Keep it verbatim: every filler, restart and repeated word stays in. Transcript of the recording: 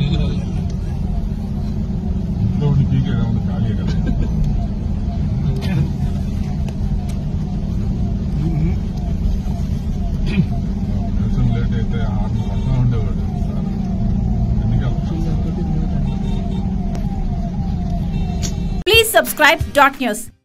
ఇంట్లో ఉండి పీకేదా ఉంది ఖాళీ కదా నిమిషం లేట్ అయితే ఆరు పక్కన ఉండేవాడు Please subscribe dot news.